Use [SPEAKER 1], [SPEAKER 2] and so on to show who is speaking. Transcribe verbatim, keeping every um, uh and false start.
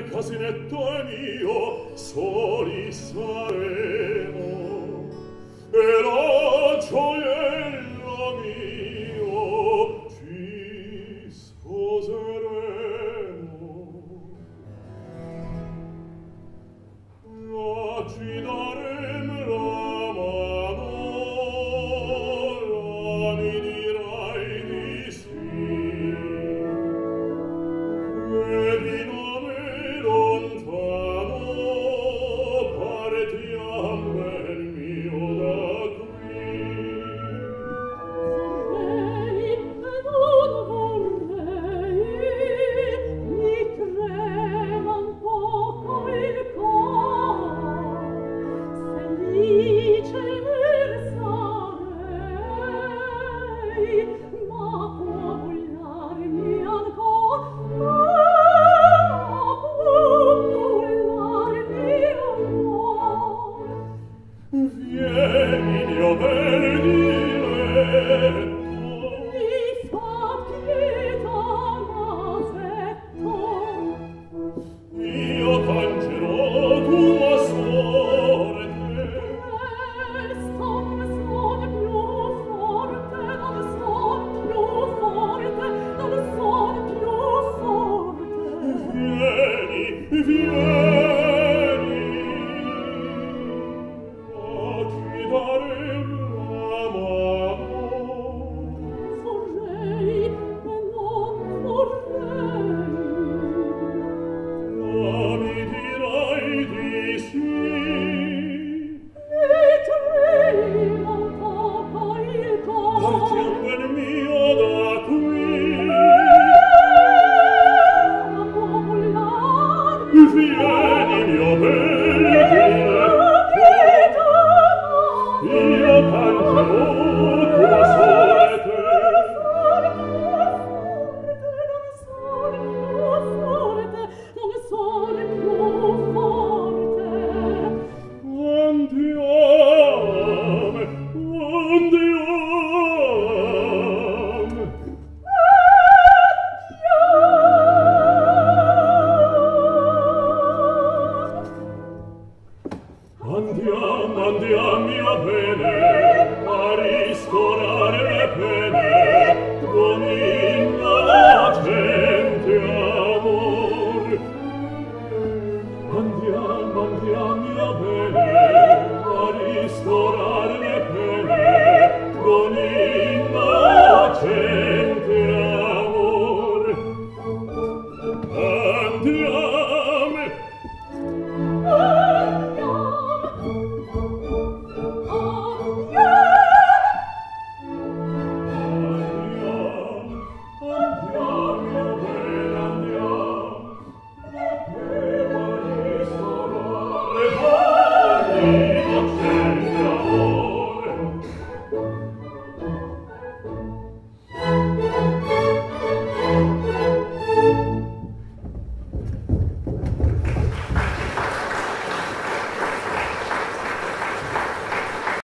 [SPEAKER 1] casinetto è mio, soli saremo, e la gioiello mio ci sposeremo. La ci darem la mano, la mi dirai di sì, e di nome lontano partiam ben mio da qui.
[SPEAKER 2] Vorrei e non vorrei, mi trema un poco il cor, felice versarei, ma può bullarmi ancor, ma può bullarmi ancor.
[SPEAKER 1] Vieni, mio bel diletto,
[SPEAKER 2] Mi fa pietà l'affetto,
[SPEAKER 1] io tangerò tua sorte.
[SPEAKER 2] presto non son più forte, non son più forte, non son più forte.
[SPEAKER 1] Vieni, vieni, a ti darem la mano.
[SPEAKER 2] Vorrei e non vorrei,
[SPEAKER 1] La mi dirai di sì,
[SPEAKER 2] mi trema un poco il cor.
[SPEAKER 1] partiam ben mio da qui.
[SPEAKER 2] Ma può bullarmi
[SPEAKER 1] Vieni, mio bel diletto, io canterò tua sorte. Andiam, andiam. Andiam, andiam, mio bene, a ristorare le pene, con innocente amor. Andiam, andiam, mio bene, a ristorare le pene, con innocente amor. Andiam, andiam, andiam, mio bene, andiam. La pena ristorare, pari innocente